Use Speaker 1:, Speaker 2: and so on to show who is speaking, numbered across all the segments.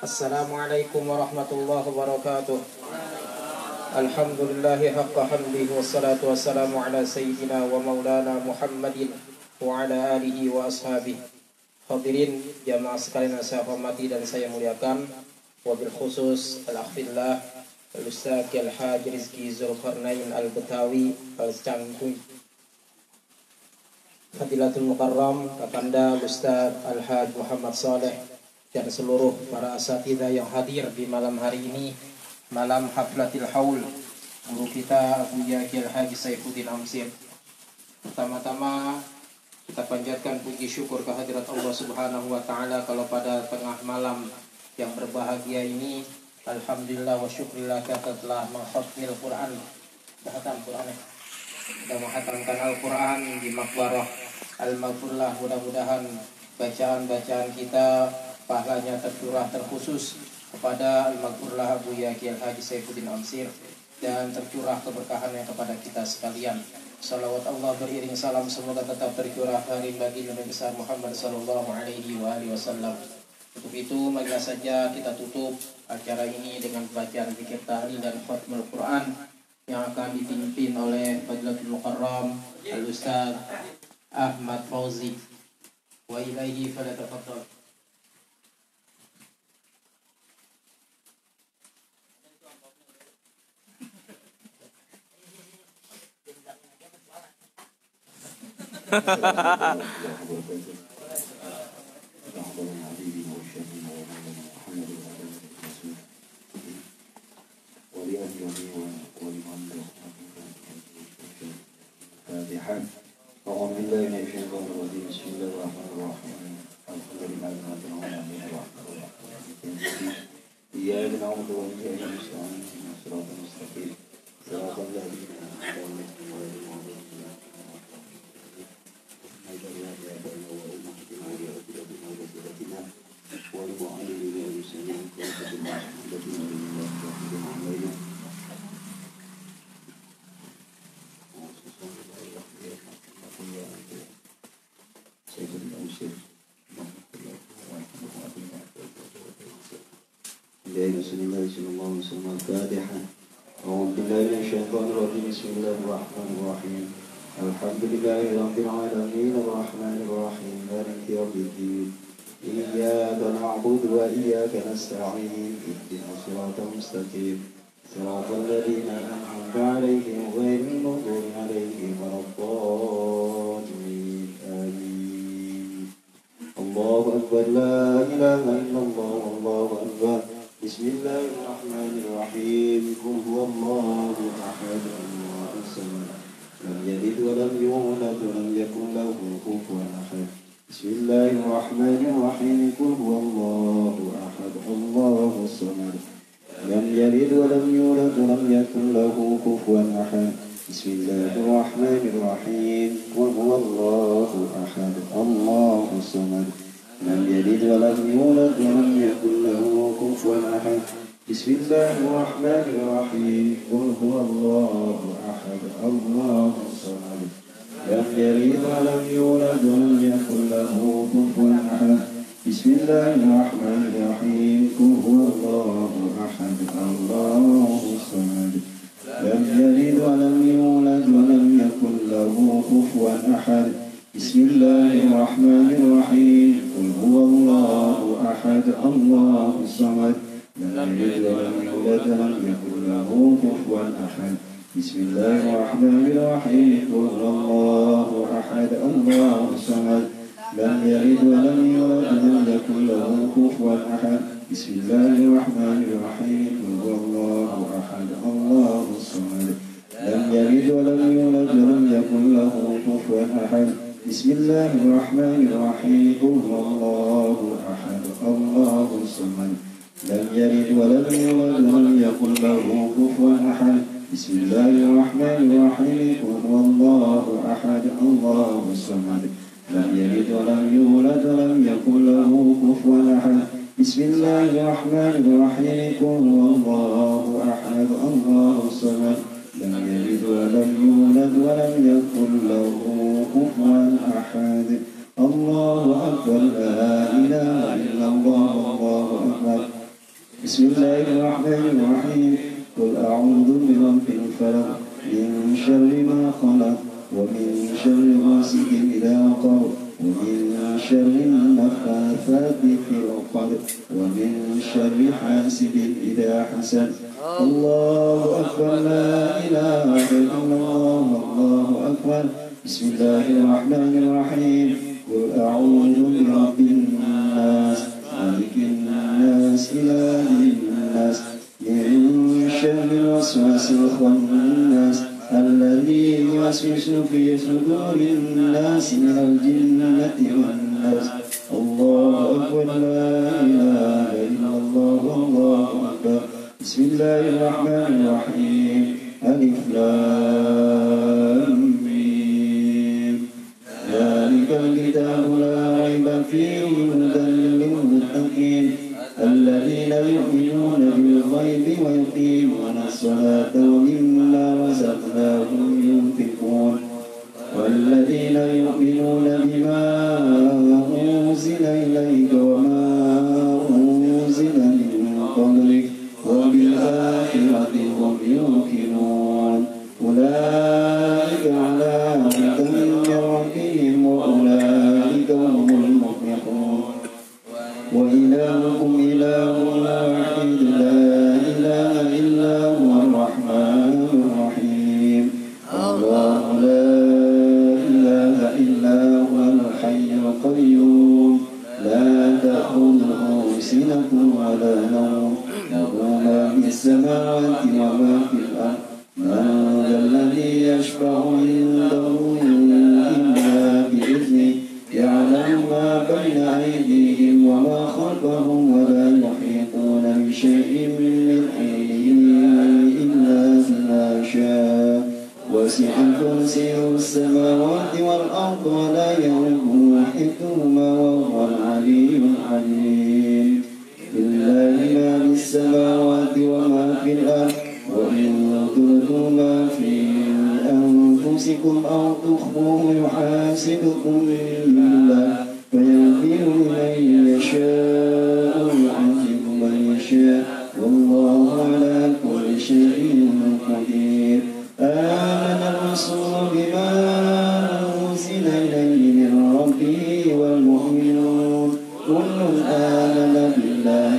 Speaker 1: Assalamualaikum warahmatullahi wabarakatuh. Alhamdulillahi haqqa hamdihi wassalatu wassalamu ala sayyidina wa maulana Muhammadin wa ala alihi wa ashabihi. Hadirin jamaah sekalian yang saya hormati dan saya muliakan, wabil khusus al-akhfillah al-ustaz Al-Haj Rizki Zulkarnain Al-Betawi Al-Cangkuy, Fadilatul Mukarram Kakanda Ustaz Al-Haj Muhammad Saleh, dan seluruh para asatidzah yang hadir di malam hari ini, malam haflatil haul guru kita Abu Yahya Al-Haji Saifuddin Amsir. Pertama-tama kita panjatkan puji syukur kehadirat Allah Subhanahu wa taala kalau pada tengah malam yang berbahagia ini, alhamdulillah wa syukrillah, kita telah mengkhatmil Quran, sudah menghatamkan Al-Quran di Maqbarah Al-Maghfurlah. Mudah-mudahan bacaan-bacaan kita pahalanya tercurah terkhusus kepada Al-Maghfurlah Abu Yahya Al-Haji Saifuddin Amsir, dan tercurah keberkahannya kepada kita sekalian. Salawat Allah beriring salam semoga tetap tercurah dari baginda Nabi besar Muhammad sallallahu alaihi wasallam. Untuk itu, mari saja kita tutup acara ini dengan bacaan zikir tahlil dan khatmul Quran yang akan dipimpin oleh Fadilatul Mukarram Al-Ustaz Ahmad Fauzi. Wa ilaihi falyatafaddal.
Speaker 2: Alhamdulillahi rabbil alamin arrahmanir rahim maliki yaumiddin iyyaka na'budu wa iyyaka nasta'in ihdinas siratal mustaqim siratal ladzina an'amta 'alaihim ghairil maghdubi 'alaihim waladdallin amin. Allahu akbar, la ilaha illallah, Allahu akbar. Bismillahirrahmanirrahim. Qul huwallahu ahad, Allahus samad. لم يلد ولم يولد ولم يكن له كفوا أحد. بسم الله الرحمن الرحيم. قل هو الله أحد الله الصمد. لم يلد ولم يولد ولم يكن له كفوا أحد. بسم الله الرحمن الرحيم. قل هو الله أحد الله الصمد. لم يلد ولم يولد ولم يكن له كفوا أحد. بسم الله الرحمن الرحيم. قل هو الله أحد الله الصمد. لم يلد ولم يولد ولم يكن له كفوا أحد. بسم الله الرحمن الرحيم. قل هو الله أحد الله الصمد. لم يلد ولم يولد ولم يكن له كفوا أحد. بسم الله الرحمن الرحيم. قل هو الله أحد الله الصمد. لم يلد ولم يولد ولم يكن له كفوا أحد. بسم الله الرحمن الرحيم. قل هو الله أحد الله الصمد. لم يلد ولم يولد ولم يكن له كفوا أحد. بسم الله الرحمن الرحيم. قل هو الله أحد الله الصمد. لم يلد ولم يولد ولم يكن له كفوا أحد. بسم الله الرحمن الرحيم. قل هو الله أحد الله الصمد. لم يلد ولم يولد ولم يكن له كفوا أحد. بسم الله الرحمن الرحيم. قل هو الله أحد الله الصمد. لم يلد ولم يولد ولم يكن له كفوا أحد. بسم الله الرحمن الرحيم. قل هو الله أحد الله الصمد. لم يلد ولم يولد ولم يكن له كفوا أحد. الله أكبر، لا إله إلا الله، الله أكبر. بسم الله الرحمن الرحيم قل أعوذ برب الفلق من شر ما خلق ومن شر غاسق إذا وقب ومن شر النفاثات في العقد ومن شر حاسد إذا حسد الله أكبر لا إله إلا الله الله أكبر بسم الله الرحمن الرحيم قل أعوذ برب الناس مالك الناس إله الناس من شر الوسواس الخناس الذي يوسوس في صدور الناس من الجنة والناس الله أكبر لا إله إلا الله الله أكبر بسم الله الرحمن الرحيم ألف لام ميم ذلك الكتاب لا ريب فيه هدى للمتقين الذين يؤمنون بالغيب ويقيمون الصلاة ومما رزقناهم ينفقون والذين يؤمنون بما أنزل إليك وما أنزل من قبلك وبالآخرة هم يوقنون أولئك على هدى من ربهم وأولئك هم المفلحون وإلهكم إله واحد لا إله إلا هو الرحمن الرحيم الله لا إله إلا هو الحي القيوم لا تأخذه سنة ولا نوم له ما في السماوات وما في الأرض من ذا الذي يشفع عنده إلا بإذنه يعلم ما بين أيديهم وما خلفهم ولا يحيطون بشيء من علمه إلا بما شاء وسع كرسيه السماوات والأرض ولا يؤوده حفظهما وهو العلي العليم لله ما في السماوات وما في الأرض وإن تبدوا ما في أنفسكم أو تخفوه يحاسبكم بالله فيغفر لمن يشاء ويعذب من يشاء والله على كل شيء قدير آمن الرسول بما أنزل إليه من ربه والمؤمنون كل آمن بالله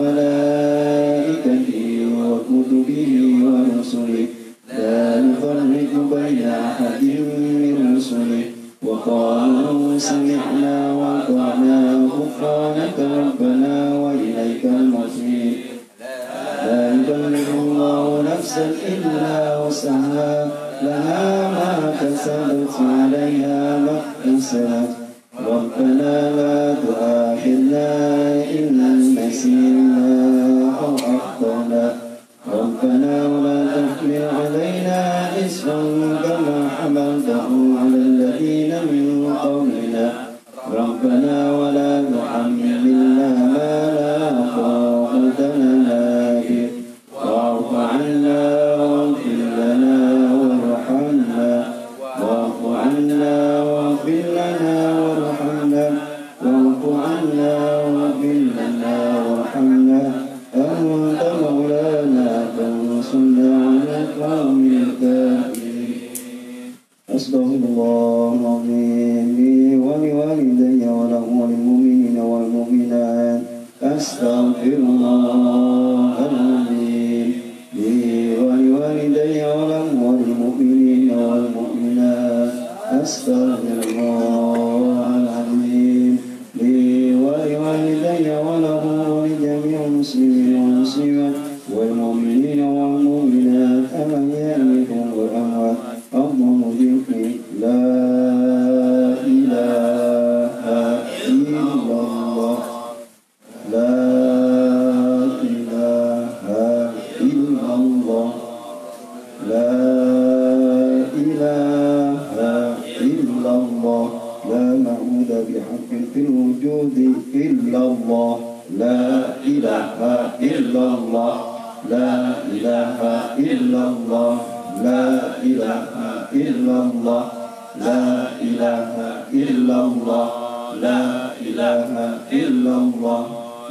Speaker 2: وملائكته وكتبه ورسله لا نفرق بين أحد من رسله وقالوا سمعنا وأطعنا غفرانك ربنا وإليك المصير لا يكلف الله نفسا إلا وسعها لها ما كسبت عليها ما اكتسبت ربنا لا تؤاخذنا إن نسينا أو أخطأنا ربنا ولا تحمل علينا إصرا كما حملته على الذين من قبلنا ربنا ولا تحملنا ما لا طاقة لنا به واعف عنا واغفر لنا وارحمنا واعف عنا واغفر لنا وارحمنا واعف عنا واغفر لنا وارحمنا أنت مولانا فانصرنا على القوم الكافرين أستغفر الله العظيم لي ولوالدي وله وللمؤمنين والمؤمنات أستغفر الله العظيم لي ولوالدي وله وللمؤمنين والمؤمنات أستغفر الله العظيم لي ولوالدي وله ولجميع المسلمين والمسلمات والمؤمنين والمؤمنات الأحياء منهم والأموات أفضل ذكر لا إله إلا الله لا إله إلا الله لا إله إلا الله لا معبود بحق في الوجود إلا الله لا إله إلا الله لا إله إلا الله لا إله إلا الله لا إله إلا الله لا إله إلا الله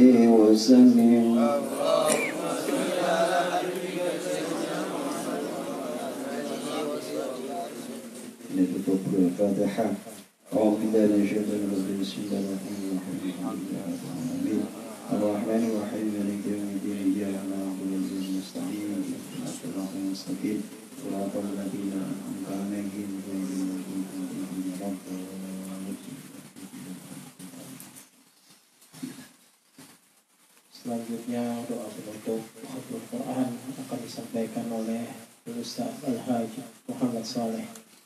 Speaker 2: وسلم. نتوب الفاتحة. أعوذ بالله من الشيطان الرجيم. بسم الله الرحمن الرحيم. الرحمن الرحيم مالك يوم الدين إياك نعبد وإياك نستعين اهدنا الصراط المستقيم صراط الذين أنعمت عليهم غير المغضوب عليهم ولا الضالين.
Speaker 3: Selanjutnya doa penutup Khatmul Quran akan disampaikan oleh Ustaz Al-Haji Muhammad Saleh.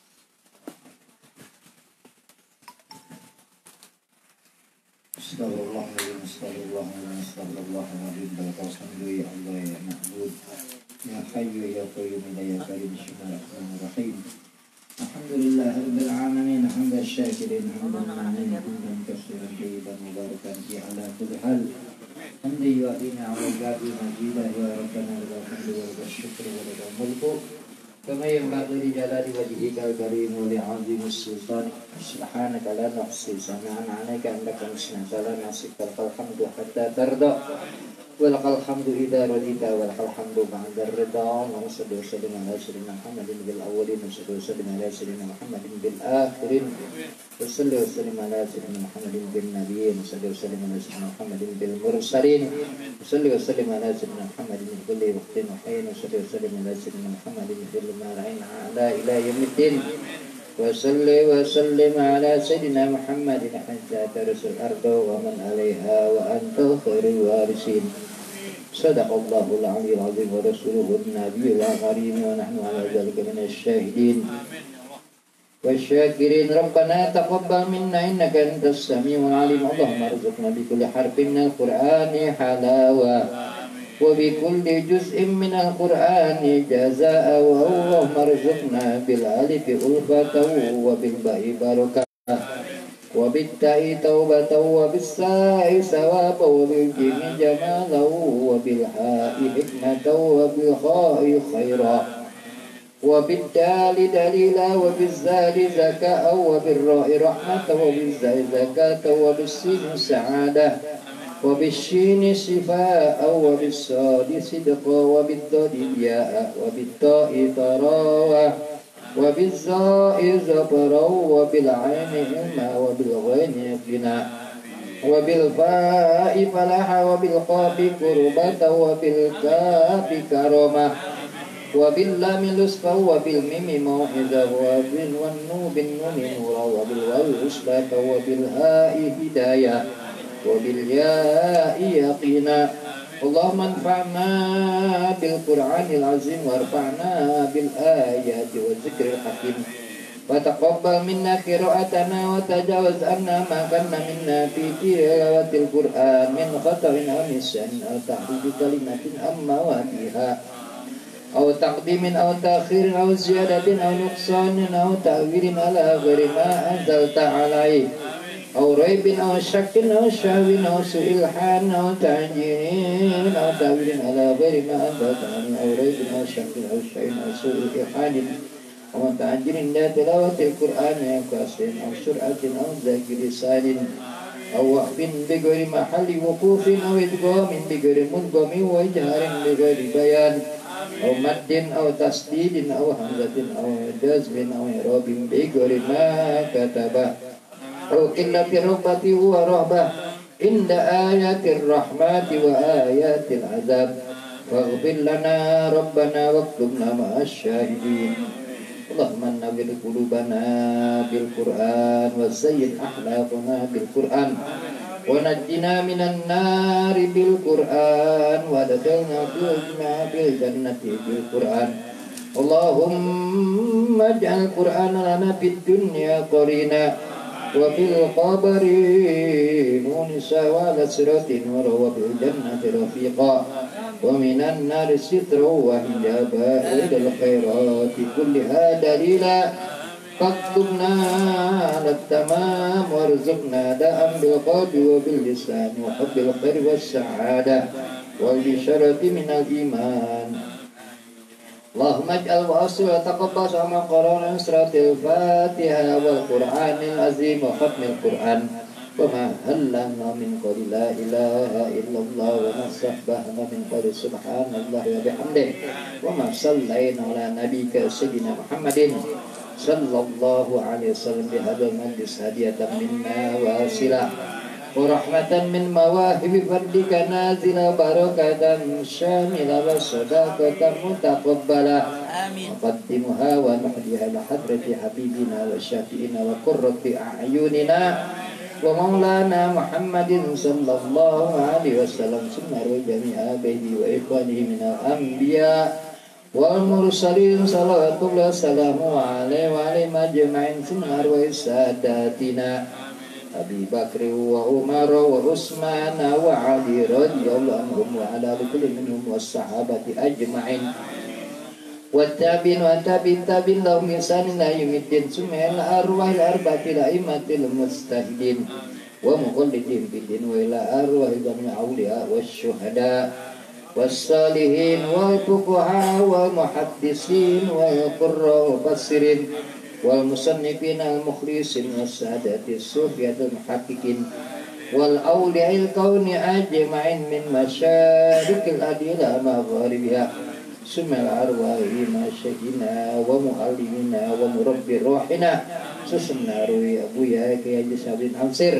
Speaker 2: Astagfirullahaladzim, astagfirullahaladzim, astagfirullahaladzim. Alhamdulillah ya Allah ya Ma'bud ya Hayyu ya Qayyum ya Karim. Bismillahirrahmanirrahim. Alhamdulillah rabbil alamin, hamdan syakirin, hamdan ma'nin, hamdan katsiran tayyiban mubarakan fi ala kulli hal. Hamdi wa inna wa gabi majidah wa rabbana wa hamdu wa syukru wa lakal mulku kama yanbaghi li jalali wajhika al-karim wa li'azimis sultan. Subhanaka la nuhsi sana'an 'alaika innaka antal nasifal hamdu hatta tarda walakal hamdu idza radita walakal hamdu ba'da ridha. Wa sallu ala sayyidina Muhammadin bil awwalin wa sallu ala sayyidina Muhammadin bil akhirin wa sallu ala sayyidina Muhammadin bin nabiyyin wa sallu ala sayyidina Muhammadin bil mursalin wa sallu ala sayyidina Muhammadin bil kulli waqtin wa hayyin wa sallu ala sayyidina Muhammadin fil mar'in ala ila yaumiddin wa sallim ala sayyidina Muhammadin hatta tarsul ardu wa man 'alaiha wa anta khairul warisin. Sadaqallahul 'aliyyul 'azim wa rasuluhun nabiyul karim wa nahnu 'ala dzalika minasy syahidin wasyakirin. Rabbana taqabbal minna innaka antas samiul 'alim. Allahumma arzuqna bi kulli harfin minal qur'ani halawa wa bi kulli juz'in minal qur'ani jazaa'a wa Allahumma arzuqna bil alifi ulfatan wa bil ba'i barakah wa bit ta'i taubatan wa bis sa'i sawaba wa bil jimi jamala wa bil ha'i hikmatan wa bil kha'i khaira wa bid dali dalila wa biz zali zaka'a wa bir ra'i rahmatan wa biz zai zakata wa bis sin sa'adah wa bis shini shifaa'a wa bis sadi sidqa wa bid dadi ya'a wa bit ta'i tarawa wa bizza'i zabra wa bil 'aini ilma wa bil ghaini qina wa bil fa'i falaha wa bil qafi qurbata wa bil kafi karamah wa bil lam lusfa wa bil mim mau'izah wa bil wan nu bin nun nura wa bil wal usbata wa bil ha'i hidayah wa bil ya'i yaqina. Allahumma anfa'na bil Qur'anil azim warfa'na bil ayati wa zikril hakim wa taqabbal minna qira'atana wa tajawaz anna ma kanna minna fi tilawatil Qur'an min khata'in aw nisyan aw tahdidi kalimatin amma wadiha aw taqdimin aw ta'khirin aw ziyadatin aw nuqsanin aw ta'wilin ala ghairi ma anzalta alaihi aw raibin aw syakkin aw syawin aw su'ilhan aw ta'jirin aw ta'wilin ala ghairi ma anzalta alaihi aw raibin aw syakkin aw syawin aw su'ilhanin aw ta'jirin la tilawatil Qur'an aw kasrin aw sur'atin aw zakir lisanin aw waqfin bi ghairi mahalli wuqufin aw idghamin bi ghairi mudghamin wa ijharin bi ghairi bayan aw maddin aw tasdidin aw hamzatin aw jazmin aw i'rabin bi ghairi ma kataba aw qillati rabbati wa rahbah inda ayatir rahmati wa ayatil azab waghfir lana rabbana waktubna ma'asy syahidin. Allahumma nawwir qulubana bil Qur'an wa zayyid akhlaqana bil Qur'an wa najjina minan nari bil Qur'an wa adkhilna fil jannati bil Qur'an. Allahumma ij'al Qur'ana lana fid dunya qarina wa fil qabri munisa wa lasratin wa bil jannati rafiqa wa minan nari sitra wa hijaba ilal khairati kulliha dalila faktubna ala tamam warzuqna da'am bil qalbi wa bil lisan wa hubbil khair was sa'adah wal bisharati minal iman. Allahumma ij'al wa asil wa taqabbal sama qara'na suratul Fatihah wal Qur'anil azim wa khatmil Qur'an
Speaker 4: وما هلنا من قول لا إله إلا الله وما سبحنا من قول سبحان الله وبحمده وما صلينا على نبيك سيدنا محمد صلى الله عليه وسلم بهذا المجلس هدية منا واسلة ورحمة من مواهب فضلك نازلة بركة شاملة وصداقة متقبلة نقدمها ونحييها لحضرة حبيبنا وشافئنا وقرة أعيننا ومولانا محمد صلى الله عليه وسلم سنة جميع آبائه وإخوانه من الأنبياء والمرسلين صلوات الله وسلامه عليه وعليهم أجمعين سنة ساداتنا أبي بكر وعمر وعثمان وعلي رضي الله عنهم وعلى كل منهم والصحابة أجمعين والتابعين والتابعين لهم بإحسان إلى يوم الدين ثم إلى أرواح الأربعة الأئمة المجتهدين ومقلدين بالدين وإلى أرواح جميع الأولياء والشهداء والصالحين والفقهاء والمحدثين والقراء والمفسرين والمصنفين المخلصين والسادة الصوفية المحققين والأولياء الكون أجمعين من مشارق الأرض إلى مغاربها ثم الأرواح مشايخنا ومعلمنا ومربي روحنا سسنا روي أبويا كي جسابين أنصر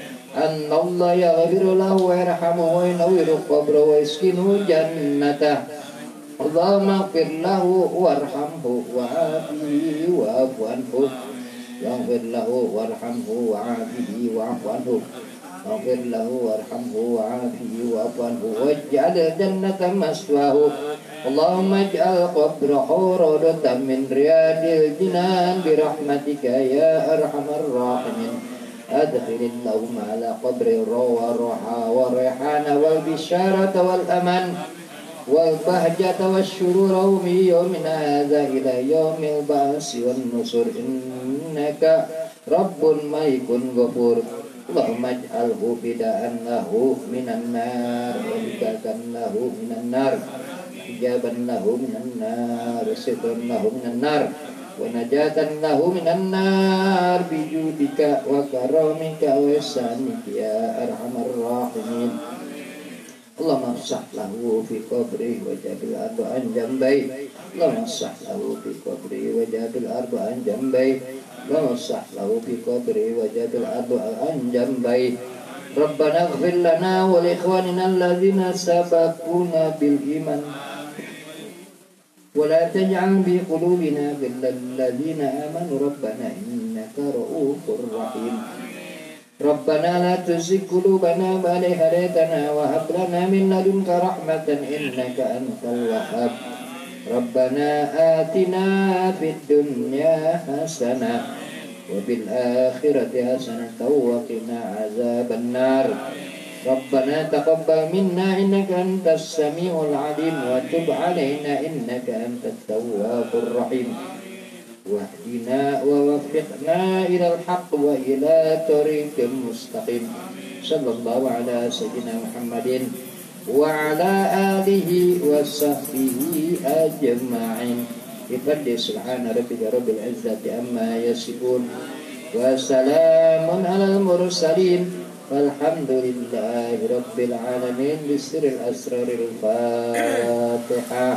Speaker 4: أن الله يغفر له ويرحمه وينور قبره ويسكنه جنته اللهم اغفر له وارحمه وعافيه واعف عنه واغفر له وارحمه وعافيه واعف عنه واغفر له وارحمه وعافيه واعف عنه واجعل الجنة مثواه اللهم اجعل قبره روضة من رياض الجنان برحمتك يا أرحم الراحمين أدخل اللهم على قبر الروحة والريحان والبشارة والأمان والبهجة والشرور من يومنا هذا إلى يوم البعث والنصر إنك رب ملك غفور اللهم اجعله فداء له من النار وفكاكا له من النار حجابا له من النار سترا له من النار ونجاة له من النار بجودك وكرمك وإحسانك يا أرحم الراحمين اللهم افسح له في قبره وجعل الأرض عن جنبيه اللهم افسح له في قبره وجعل الأرض عن جنبيه اللهم افسح له في قبره وجعل الأرض عن جنبيه ربنا اغفر لنا ولإخواننا الذين سبقونا بالإيمان ولا تجعل في قلوبنا غلا للذين آمنوا ربنا إنك رؤوف رحيم ربنا لا تزغ قلوبنا بعد إذ هديتنا وهب لنا من لدنك رحمة إنك أنت الوهاب ربنا آتنا في الدنيا حسنة وفي الآخرة حسنة وقنا عذاب النار ربنا تقبل منا إنك أنت السميع العليم وتب علينا إنك أنت التواب الرحيم واهدنا ووفقنا إلى الحق وإلى طريق مستقيم صلى الله على سيدنا محمد وعلى آله وصحبه أجمعين بفضل سبحان ربك رب العزة عما يصفون وسلام على المرسلين والحمد لله رب العالمين بسر الأسرار الفاتحة.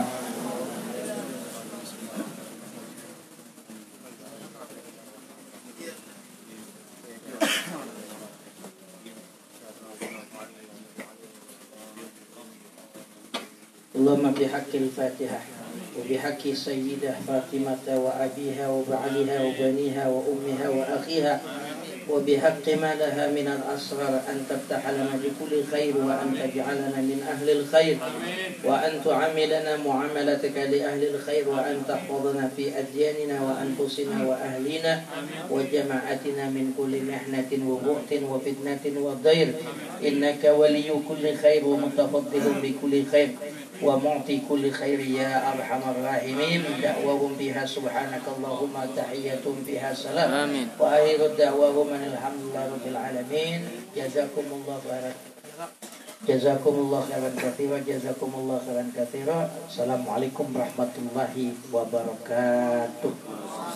Speaker 1: اللهم بحق الفاتحة وبحق سيدة فاطمة وأبيها وبعلها وبنيها وأمها وأخيها وبحق ما لها من الأسرار أن تفتح لنا بكل خير وأن تجعلنا من أهل الخير وأن تعاملنا معاملتك لأهل الخير وأن تحفظنا في أدياننا وأنفسنا وأهلنا وجماعتنا من كل محنة وبؤس وفتنة وضير إنك ولي كل خير ومتفضل بكل خير ومعطي كل خير يا أرحم الراحمين دعوهم بها سبحانك اللهم تحية فيها سلام آمين وآخر دعوهم أن الحمد لله رب العالمين جزاكم الله خيرا جزاكم الله خيرا كثيرا جزاكم الله خيرا كثيرا السلام عليكم ورحمة الله وبركاته.